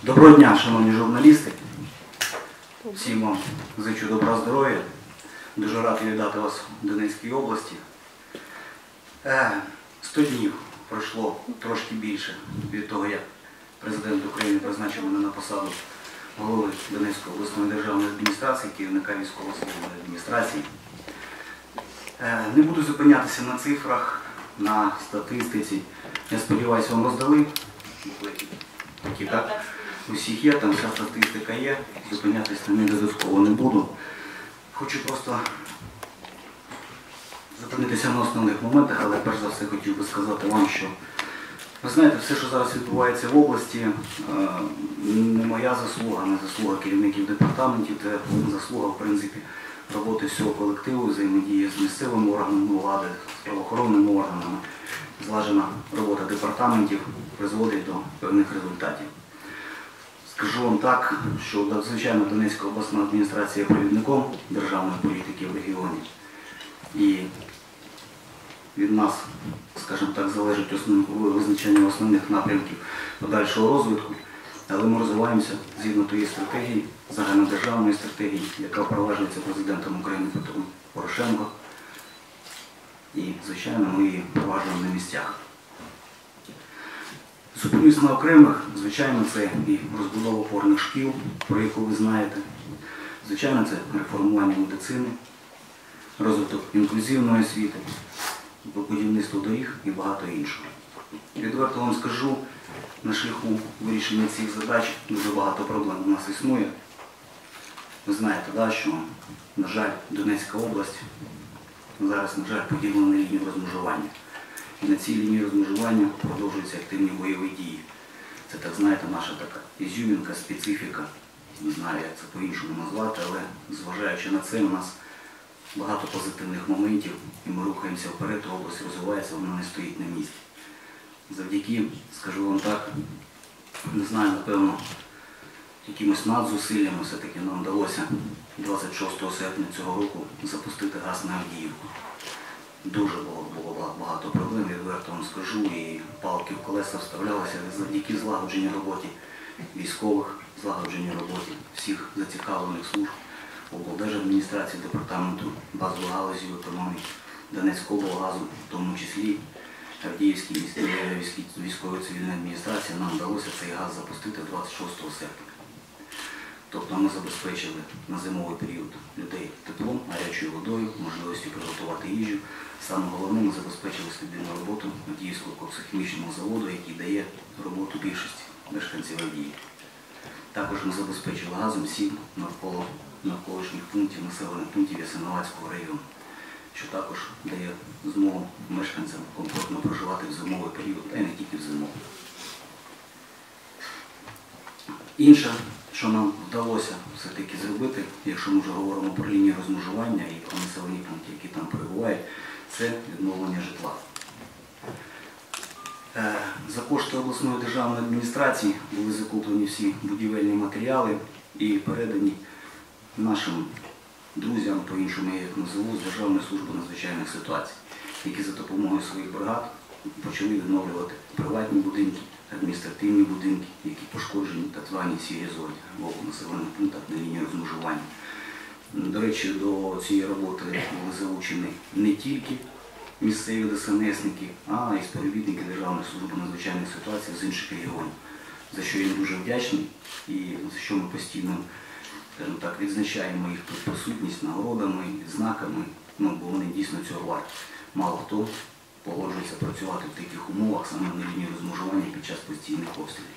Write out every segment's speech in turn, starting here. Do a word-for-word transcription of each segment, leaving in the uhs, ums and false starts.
Доброго дня, шановні журналісти. Всім вам зичу добра здоров'я. Дуже радий вітати вас в Донецькій області. Сто днів пройшло, трошки більше від того, як президент України призначив мене на посаду голови Донецької обласної державної адміністрації, керівника військово-цивільної адміністрації. Не буду зупинятися на цифрах, на статистиці. Я сподіваюся, вам роздали буклети. Такі, так? Усіх є, там вся статистика є, зупинятися на неї додатково не буду. Хочу просто зупинитися на основних моментах, але перш за все хотів би сказати вам, що ви знаєте, все, що зараз відбувається в області, не моя заслуга, не заслуга керівників департаментів, це заслуга, в принципі, роботи всього колективу, взаємодії з місцевими органами влади, з правоохоронними органами. Злажена робота департаментів призводить до певних результатів. Скажу вам так, що, звичайно, Донецька обласна адміністрація є провідником державної політики в регіоні. І від нас, скажімо так, залежить визначення основних напрямків подальшого розвитку. Але ми розвиваємося згідно тієї стратегії, загальнодержавної стратегії, яка впроваджується президентом України Петром Порошенко. І, звичайно, ми її впроваджуємо на місцях. Зупинюсь на окремих, звичайно, це і розбудова опорних шкіл, про яку ви знаєте. Звичайно, це реформування медицини, розвиток інклюзивної освіти, будівництво доріг і багато іншого. Відверто вам скажу, на шляху вирішення цих задач дуже багато проблем у нас існує. Ви знаєте, да, що, на жаль, Донецька область зараз, на жаль, поділена на лінію розмежування. І на цій лінії розмежування продовжуються активні бойові дії. Це, так знаєте, наша така ізюмінка, специфіка. Не знаю, як це по-іншому назвати, але зважаючи на це, у нас багато позитивних моментів, і ми рухаємося вперед, область розвивається, вона не стоїть на місці. Завдяки, скажу вам так, не знаю, напевно, якимось надзусиллями все-таки нам вдалося двадцять шостого серпня цього року запустити газ на Авдіївку. Дуже було, було багато проблем, відверто вам скажу, і палки в колеса вставлялися завдяки злагодженню роботи військових, злагодженню роботи всіх зацікавлених служб, облдержадміністрації, департаменту базової галузі економіки, Донецького облгазу, в тому числі Авдіївській військово-цивільної адміністрації, нам вдалося цей газ запустити двадцять шостого серпня. Тобто ми забезпечили на зимовий період людей теплом, гарячою водою, можливістю приготувати їжу. Саме головне, ми забезпечили стабільну роботу Авдіївського коксохімічного заводу, який дає роботу більшості мешканців Авдіївки. Також ми забезпечили газом сім навколо навколишніх пунктів, населених пунктів Ясиновацького району, що також дає змогу мешканцям комфортно проживати в зимовий період, а й не тільки в зимовий. Інше, що нам вдалося все-таки зробити, якщо ми вже говоримо про лінію розмежування і про населені пункти, які там перебувають, це відновлення житла. За кошти обласної державної адміністрації були закуплені всі будівельні матеріали і передані нашим друзям, по-іншому я їх назову, з Державної служби надзвичайних ситуацій, які за допомогою своїх бригад почали відновлювати приватні будинки, адміністративні будинки, які пошкоджені так звані сірі зоні в населених пунктах на лінії розмежування. До речі, до цієї роботи були залучені не тільки місцеві ДСНСники, а й співробітники Державної служби надзвичайних ситуацій з інших регіонів, за що я їм дуже вдячний і за що ми постійно, скажімо так, відзначаємо їх тут присутність нагородами, відзнаками, ну, бо вони дійсно цього варті. Мало хто погоджується працювати в таких умовах, саме на лінії розмежування під час постійних обстрілів.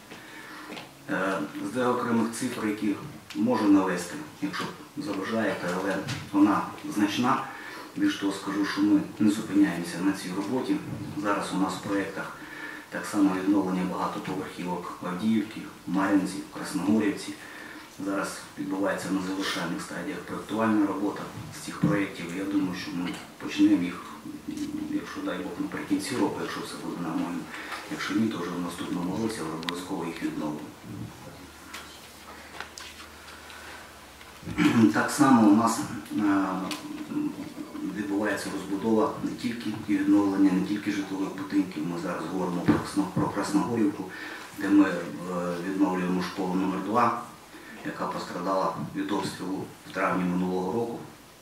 З окремих цифр, які можу навести, якщо заважаєте, але вона значна. Більш того скажу, що ми не зупиняємося на цій роботі. Зараз у нас в проєктах так само відновлення багатоповерхівок в Авдіївці, Мар'їнці, Красногорівці. Зараз відбувається на завершальних стадіях проєктувальна робота з цих проєктів. Я думаю, що ми почнемо їх, якщо дай Бог, наприкінці року, якщо все буде нормально. Якщо ні, то вже в наступному році обов'язково їх відновимо. Так само у нас відбувається розбудова не тільки і відновлення, не тільки житлових будинків. Ми зараз говоримо про Красногорівку, де ми відновлюємо школу номер два, яка пострадала від обстрілу в травні минулого року.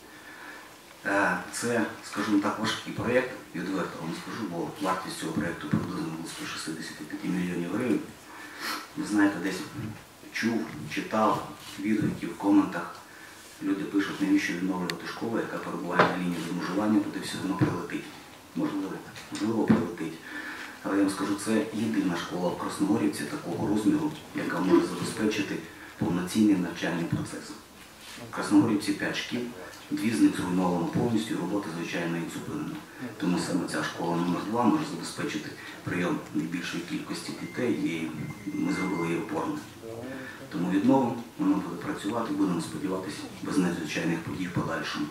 Це, скажімо так, важкий проєкт, відверто вам скажу, бо вартість цього проєкту приблизно близько шістдесят п'ять мільйонів гривень. Ви знаєте, десь чув, читав відгуки в коментах. Люди пишуть, навіщо відновлювати школу, яка перебуває на лінії розмежування, туди все одно прилетить. Можливо, можливо, прилетить. Але я вам скажу, це єдина школа в Красногорівці такого розміру, яка може забезпечити повноцінний навчальний процес. В Красногорівці п'ять шкіл, дві з них зруйновано повністю, робота, звичайно, і зупинена. Тому саме ця школа номер два може забезпечити прийом найбільшої кількості дітей, і ми зробили її опорною. Тому відновимо, воно буде працювати, будемо сподіватися, без надзвичайних подій в подальшому.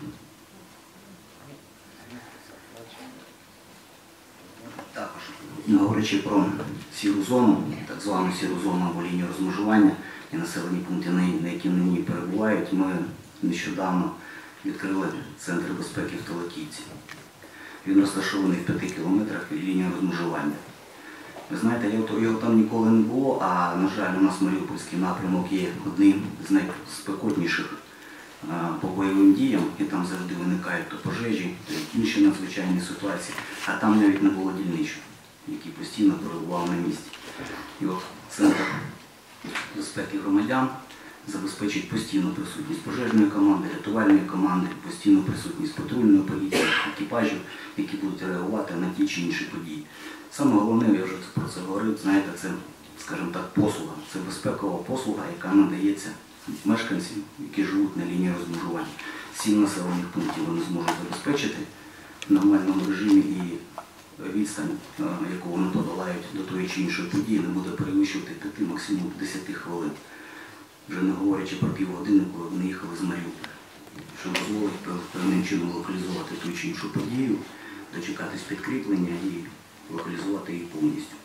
Також, говорячи про сіру зону, так звану сіру зону або лінію розмежування і населені пункти, на які на ній перебувають, ми нещодавно відкрили Центр безпеки в Телаківці. Він розташований в п'яти кілометрах від лінії розмежування. Ви знаєте, його там ніколи не було, а, на жаль, у нас Маріупольський напрямок є одним з найспекотніших по бойовим діям, і там завжди виникають то пожежі, то інші надзвичайні ситуації, а там навіть не було дільничого, який постійно перебував на місці. І от Центр безпеки громадян забезпечить постійну присутність пожежної команди, рятувальної команди, постійну присутність патрульної поліції, екіпажів, які будуть реагувати на ті чи інші події. Саме головне, я вже про це говорив, знаєте, це, скажімо так, послуга. Це безпекова послуга, яка надається мешканцям, які живуть на лінії розмежування. Сім населених пунктів вони зможуть забезпечити в нормальному режимі, і відстань, яку вони подолають до тої чи іншої події, не буде перевищувати п'яти, максимум десяти хвилин. Вже не говорячи про півгодини, коли вони їхали з Маріуполя, що дозволить певним чином локалізувати ту чи іншу подію, дочекатись підкріплення і локалізувати її повністю.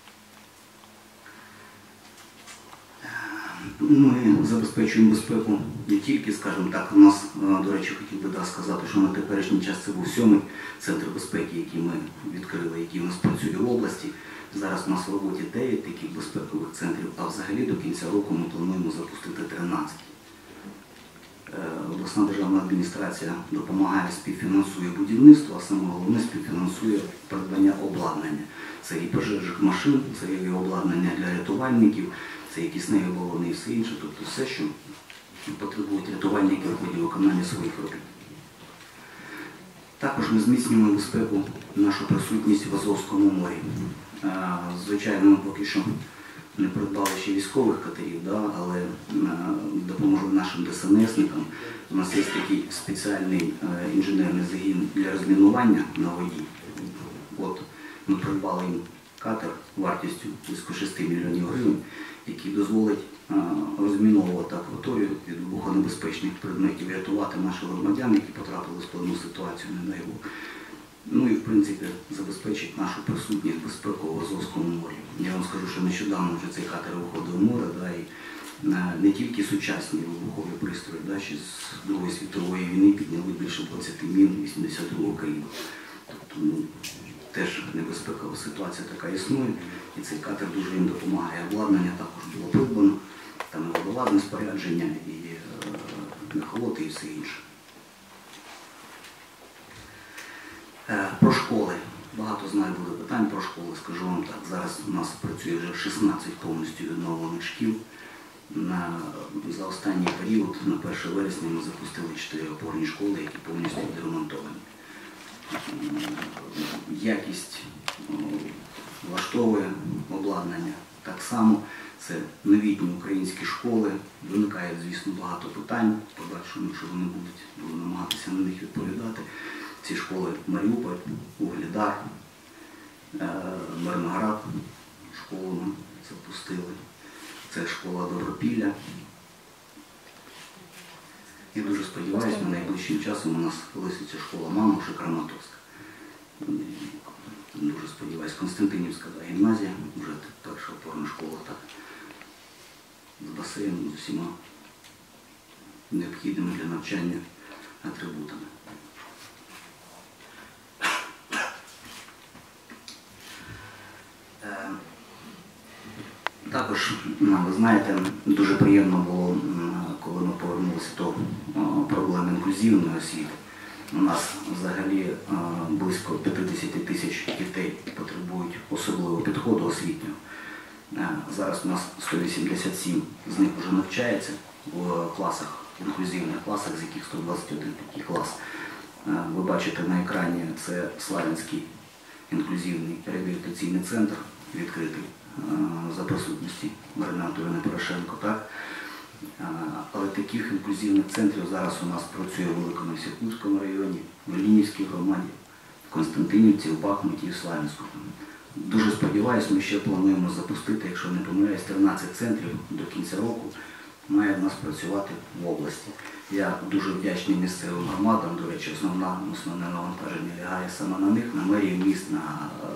Ми забезпечуємо безпеку не тільки, скажімо так, у нас, до речі, хотів би да, сказати, що на теперішній час це був сьомий центр безпеки, який ми відкрили, який у нас працює в області. Зараз у нас в роботі дев'ять таких безпекових центрів, а взагалі до кінця року ми плануємо запустити тринадцять. Обласна державна адміністрація допомагає, співфінансує будівництво, а саме головне співфінансує придбання обладнання. Це і пожежних машин, це і обладнання для рятувальників, це і кисневі балони і все інше, тобто все, що потребують рятувальники в ході виконання своїх робіт. Також ми зміцнюємо безпеку, нашу присутність в Азовському морі. Звичайно, ми поки що не придбали ще військових катерів, да, але допоможемо нашим ДСНСникам. У нас є такий спеціальний інженерний загін для розмінування на воді. От, ми придбали їм катер вартістю близько шести мільйонів гривень, який дозволить розміновувати акваторію від вибухонебезпечних предметів, рятувати наших громадян, які потрапили в складну ситуацію, не дай Бог. Ну і, в принципі, забезпечить нашу присутність безпеку в Азовському морі. Я вам скажу, що нещодавно вже цей катер виходив в море, да, і не тільки сучасні вибухові пристрої, да, ще з Другої світової війни підняли більше двадцяти мін вісімдесят другого калібру. Тобто, ну, теж небезпекова ситуація така існує, і цей катер дуже їм допомагає. Обладнання також було придбано, там і водоладне спорядження, і е, мехолоти, і все інше. Про школи. Багато знаю буде питань про школи, скажу вам так. Зараз у нас працює вже шістнадцять повністю відновлених шкіл. На, за останній період, на перше вересня, ми запустили чотири опорні школи, які повністю відремонтовані. Якість влаштовує обладнання. Так само це новітні українські школи. Виникає, звісно, багато питань. В подальшому, якщо вони будуть, буду намагатися на них відповідати. Ці школи Маріуполь, Угледар, Мирноград, школу ми запустили. Це школа Добропілля. І дуже сподіваюся, що найближчим часом у нас виситься школа Мамуші, Краматорська. Дуже сподіваюся, Константинівська да, гімназія, вже перша опорна школа, так, з басейном, з усіма необхідними для навчання атрибутами. Також, ви знаєте, дуже приємно було, коли ми повернулися до проблеми інклюзивної освіти. У нас взагалі близько п'ятдесят тисяч дітей потребують особливого підходу освітнього. Зараз у нас сто вісімдесят сім з них вже навчається в класах, інклюзивних класах, з яких сто двадцять один такий клас. Ви бачите на екрані, це Славянський інклюзивний реабілітаційний центр, відкритий за присутності Марини Анатоліївни Порошенко. Так? Але таких інклюзивних центрів зараз у нас працює в Великому Сихівському районі, в Іллінівській громаді, в Константинівці, в Бахмуті і в Славянську. Дуже сподіваюся, ми ще плануємо запустити, якщо не помиляюсь, тринадцять центрів до кінця року має в нас працювати в області. Я дуже вдячний місцевим громадам, до речі, основна, основне навантаження лягає саме на них, на мерії міст, на,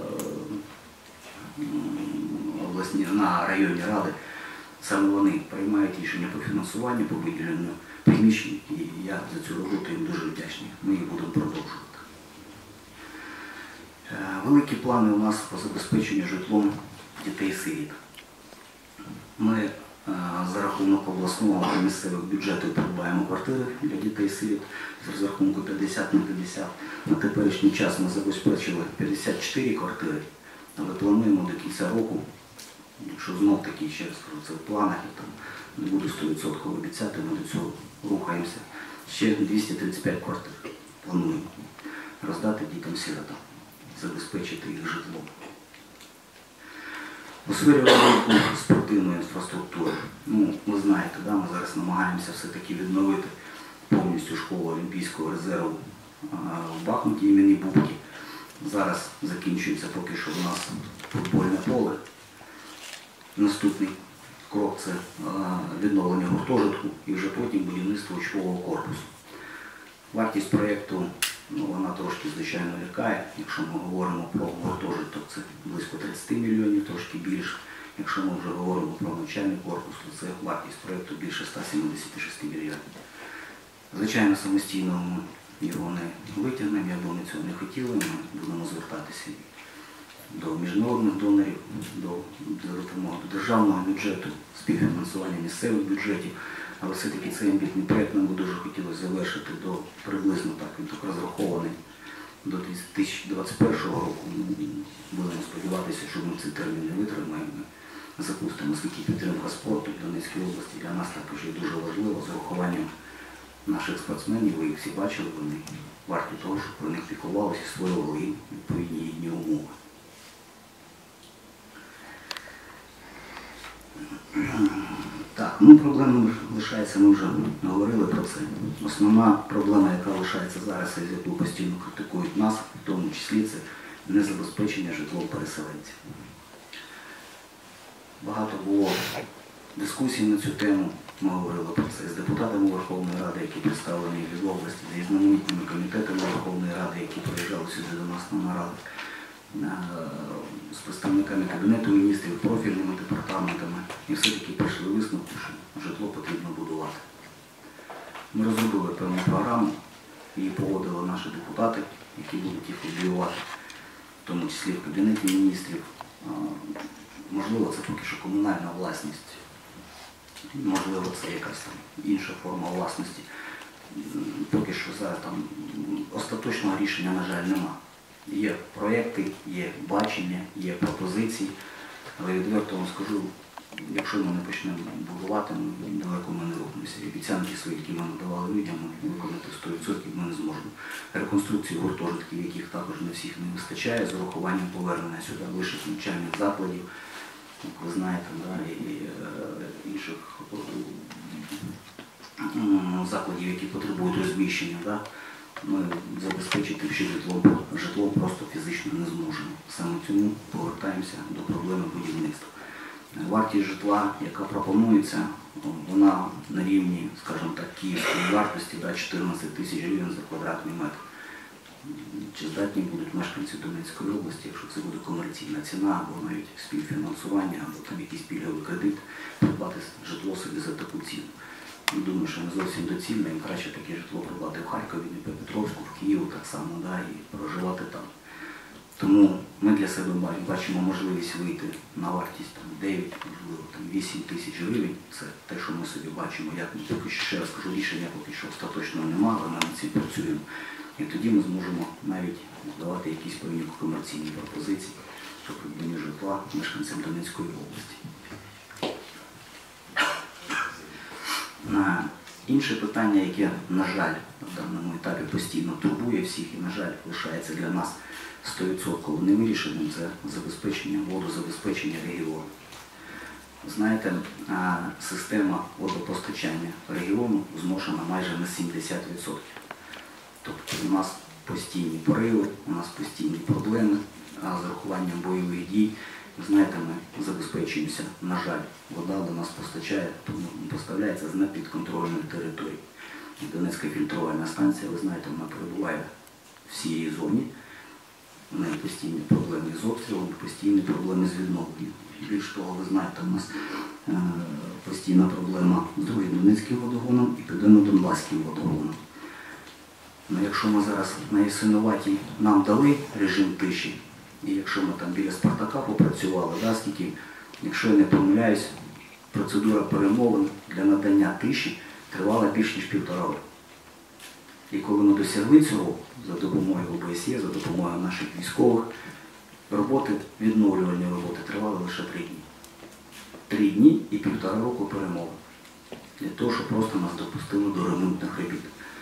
обласні, на районні ради. Саме вони приймають рішення по фінансуванню, по виділенню приміщень, і я за цю роботу їм дуже вдячний. Ми їх будемо продовжувати. Великі плани у нас по забезпеченню житлом дітей-сиріт. Ми за рахунок обласного та місцевих бюджетів придбаємо квартири для дітей-сиріт з розрахунку п'ятдесят на п'ятдесят. На теперішній час ми забезпечили п'ятдесят чотири квартири, але плануємо до кінця року, якщо знов таки, ще раз кажу, це в планах, я там не буду сто відсотків обіцяти, ми до цього рухаємося, ще двісті тридцять п'ять квартир плануємо роздати дітям-сиротам, забезпечити їх житлом. У сфері розвитку спортивної інфраструктури, ну, ви знаєте, да, ми зараз намагаємося все-таки відновити повністю школу Олімпійського резерву в Бахмуті імені Бубки. Зараз закінчується поки що у нас футбольне поле. Наступний крок – це відновлення гуртожитку і вже потім будівництво учбового корпусу. Вартість проєкту, ну, вона трошки, звичайно, лякає. Якщо ми говоримо про гуртожиток, це близько тридцять мільйонів, трошки більше. Якщо ми вже говоримо про навчальний корпус, то це вартість проєкту більше ста сімдесят шість мільйонів. Звичайно, самостійно ми його не витягнемо, я думаю, цього не хотіли, ми будемо звертатися до міжнародних донорів, до, до допомоги до державного бюджету, співфінансування місцевих бюджетів. Але все-таки цей амбітний проєкт нам би дуже хотілося завершити до приблизно так, він так розрахований до дві тисячі двадцять першого року. Будемо сподіватися, що ми цей термін не витримаємо. Ми запустимо, оскільки підтримка спорту в Донецькій області для нас також є дуже важлива з урахуванням наших спортсменів. Ви їх всі бачили, вони варті того, щоб про них піклувалися і створювали їм відповідні їхні умови. Так, ну проблема лишається, ми вже говорили про це. Основна проблема, яка лишається зараз, і з яку постійно критикують нас, в тому числі це незабезпечення житлом переселенців. Багато було дискусій на цю тему, ми говорили про це з депутатами Верховної Ради, які представлені від області, з різноманітними комітетами Верховної Ради, які приїжджали сюди до нас на наради, з представниками Кабінету міністрів, профільними департаментами, і все-таки прийшли висновку, що житло потрібно будувати. Ми розробили певну програму, її погодили наші депутати, які будуть їх лобіювати, в тому числі в Кабінеті міністрів. Можливо, це поки що комунальна власність, можливо, це якась там інша форма власності. Поки що зараз там остаточного рішення, на жаль, нема. Є проєкти, є бачення, є пропозиції, але відверто вам скажу, якщо ми не почнемо будувати, далеко ми не рухнемося. Обіцянки свої, які ми надавали людям, виконати сто відсотків ми не зможемо. Реконструкції гуртожитків, яких також не всіх не вистачає, з урахуванням повернення сюди вищих навчальних закладів, як ви знаєте, да, і інших закладів, які потребують розміщення. Да. Ми забезпечити ще житло, житло просто фізично не зможемо. Саме цьому повертаємося до проблеми будівництва. Вартість житла, яка пропонується, вона на рівні, скажімо так, київської вартості, да, чотирнадцять тисяч гривень за квадратний метр. Чи здатні будуть мешканці Донецької області, якщо це буде комерційна ціна, або навіть співфінансування, або там якийсь пільговий кредит, придбати житло собі за таку ціну. Думаю, що не зовсім доцільно, їм краще таке житло придбати в Харкові, Дніпропетровську, в Києві так само, да, і проживати там. Тому ми для себе бачимо можливість вийти на вартість там, дев'ять, можливо, там, вісім тисяч гривень. Це те, що ми собі бачимо. Я поки що, ще раз кажу, рішення поки що остаточного немає, але ми над цим працюємо. І тоді ми зможемо навіть давати якісь певні комерційні пропозиції по придбанню житла мешканцям Донецької області. На інше питання, яке, на жаль, на даному етапі постійно турбує всіх і, на жаль, лишається для нас сто відсотків невирішеним, це забезпечення, водозабезпечення регіону. Знаєте, система водопостачання регіону зношена майже на сімдесят відсотків. Тобто у нас постійні пориви, у нас постійні проблеми, а з урахуванням бойових дій, ви знаєте, ми забезпечуємося, на жаль, вода до нас постачає, поставляється з непідконтрольної території. І Донецька фільтрувальна станція, ви знаєте, вона перебуває в всій зоні. У неї постійні проблеми з обстрілом, постійні проблеми з відновленням. Більш того, ви знаєте, у нас е, постійна проблема з другим Донецьким водогоном і Південно-Донбаським водогоном. Ну, якщо ми зараз на Ясинуватій нам дали режим тиші, і якщо ми там біля Спартака попрацювали, да, скільки, якщо я не помиляюсь, процедура перемовин для надання тиші тривала більш ніж півтора року. І коли ми досягли цього, за допомогою О Б С Є, за допомогою наших військових, роботи, відновлювальні роботи тривали лише три дні. Три дні і півтора року перемовин. Для того, щоб просто нас допустили до ремонтних робіт.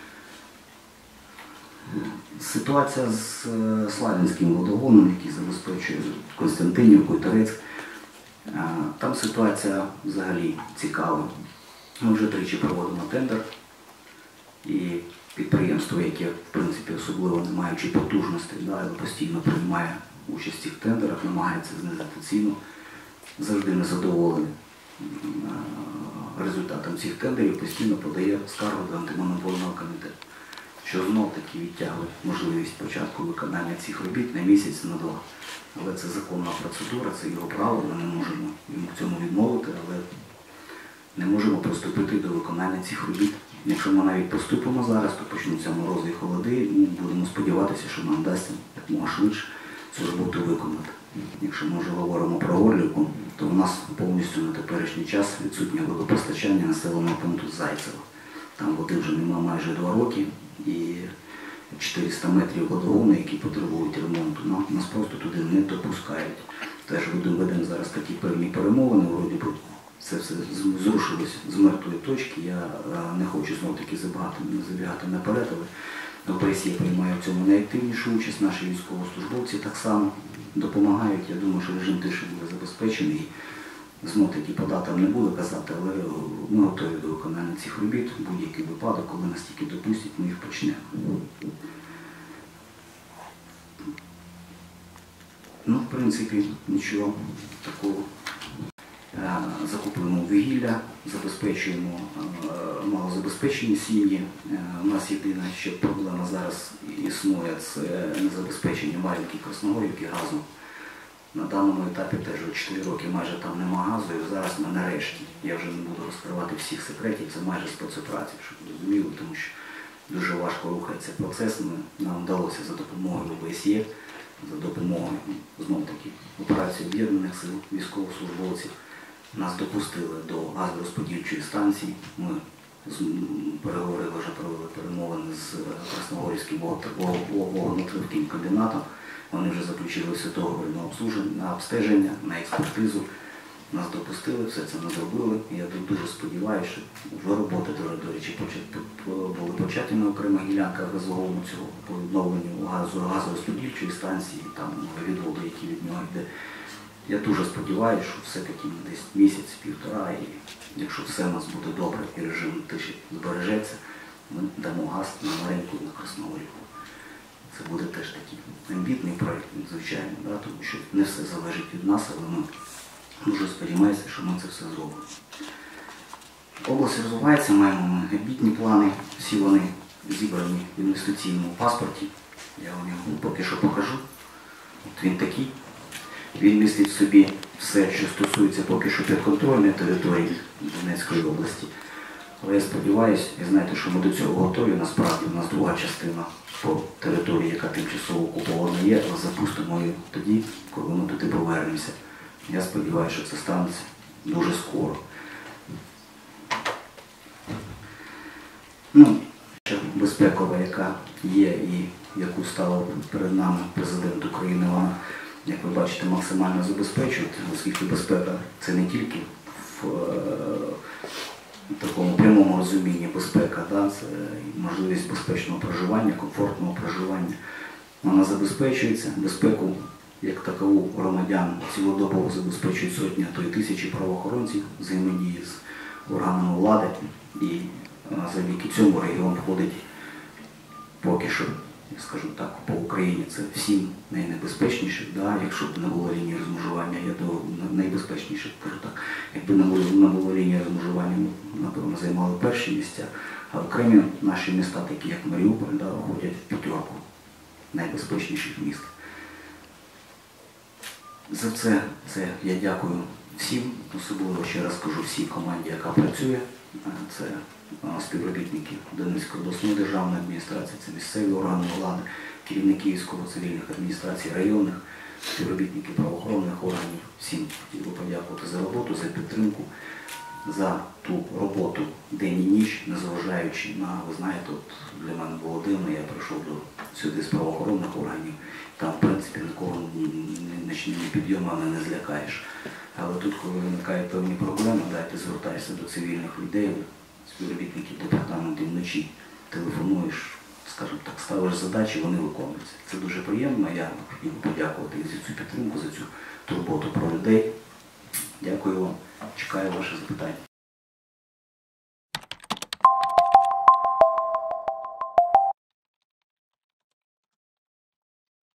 Ситуація з Славянським водогоном, який забезпечує Костянтинівку і Торецьк, там ситуація взагалі цікава. Ми вже тричі проводимо тендер, і підприємство, яке, в принципі, особливо не маючи потужностей, да, але постійно приймає участь в цих тендерах, намагається знизити ціну, завжди незадоволений результатом цих тендерів, постійно подає скаргу до антимонопольного комітету, що знов-таки відтягує можливість початку виконання цих робіт на місяць, на два. Але це законна процедура, це його право, ми не можемо йому в цьому відмовити, але не можемо приступити до виконання цих робіт. Якщо ми навіть поступимо зараз, то почнуться морози і холоди, і ми будемо сподіватися, що нам вдасться якомога швидше цю роботу виконати. Якщо ми вже говоримо про Горлівку, то у нас повністю на теперішній час відсутнє водопостачання населеного пункту Зайцево. Там води вже немає майже два роки, і чотириста метрів водогону, які потребують ремонту, нас просто туди не допускають. Теж ведемо зараз такі певні перемовини, вроді би це все зрушилось з мертвої точки. Я не хочу знову-таки забігати наперед, але О Б С Є приймає в цьому найактивнішу участь, наші військовослужбовці так само допомагають. Я думаю, що режим тиші буде забезпечений. Знов-таки по датам не буду казати, але ми готові до виконання цих робіт. Будь-який випадок, коли нас тільки допустять, ми їх почнемо. Ну, в принципі, нічого такого. Закупуємо вугілля, забезпечуємо малозабезпечені сім'ї. У нас єдина ще проблема зараз існує, це незабезпечення Мар'їнки, Красногорівки газом. На даному етапі теж вже чотири роки майже там нема газу, і зараз ми нарешті, я вже не буду розкривати всіх секретів, це майже спецоперація, щоб ви розуміли, тому що дуже важко рухається процес. Нам вдалося за допомогою О Б С Є, за допомогою, знов-таки, операції Об'єднаних сил військовослужбовців, нас допустили до газорозподільчої станції. Ми переговорили, вже провели перемовини з Красногорівським вуглеводним комбінатом. Вони вже заключили все договір на обслуження, на обстеження, на експертизу. Нас допустили, все це не зробили. Я дуже сподіваюся, що вже роботи, до речі, були початі на окремих ділянках газовому цього по відновленню газорозподільчої станції, там відводи, які від нього йде. Я дуже сподіваюся, що все-таки десь місяць-півтора, і якщо все у нас буде добре і режим тиші збережеться, ми дамо газ на Мар'їнку і на Красногорівку. Це буде теж такий амбітний проєкт, звичайно, да, тому що не все залежить від нас, але ми дуже сподіваємося, що ми це все зробимо. Область розвивається, маємо ми амбітні плани, всі вони зібрані в інвестиційному паспорті. Я вам його поки що покажу. От він такий. Він містить в собі все, що стосується поки що підконтрольної території Донецької області. Але я сподіваюся, і знаєте, що ми до цього готові. Насправді у нас друга частина по території, яка тимчасово окупована є, але запустимо її тоді, коли ми туди повернемося. Я сподіваюся, що це станеться дуже скоро. Ну, ще безпекова, яка є і яку ставив перед нами президент України, вона, як ви бачите, максимально забезпечує, оскільки безпека – це не тільки в в такому прямому розумінні безпека, да, це можливість безпечного проживання, комфортного проживання. Вона забезпечується, безпеку як такову громадян цілодобово забезпечують сотні, а то й тисячі правоохоронців взаємодії з органами влади. І завдяки цьому регіон входить поки що, я скажу так, по Україні це всім найнебезпечніших, да, якщо б не було лінії розмежування, я до найбезпечніших, кажу так, якби не було, не було лінії розмежування, ми, напевно, займали перші місця, а окремі наші міста, такі як Маріуполь, да, входять в п'ятерку найбезпечніших міст. За це, це я дякую всім, особливо ще раз кажу всій команді, яка працює. Це співробітники Донецької обласної державної адміністрації, це місцеві органи влади, керівники військово-цивільних адміністрацій, районних, співробітники правоохоронних органів. Всім хотів би подякувати за роботу, за підтримку, за ту роботу день і ніч, незважаючи на, ви знаєте, от для мене було дивно, я прийшов до сюди з правоохоронних органів, там, в принципі, нікого нічними підйомами не злякаєш. Але тут, коли виникають певні проблеми, дайте звертаєшся до цивільних людей, співробітників департаменту, вночі телефонуєш, скажімо так, ставиш задачі, вони виконуються. Це дуже приємно, я хотів подякувати за цю підтримку, за цю турботу про людей. Дякую вам, чекаю ваші запитання.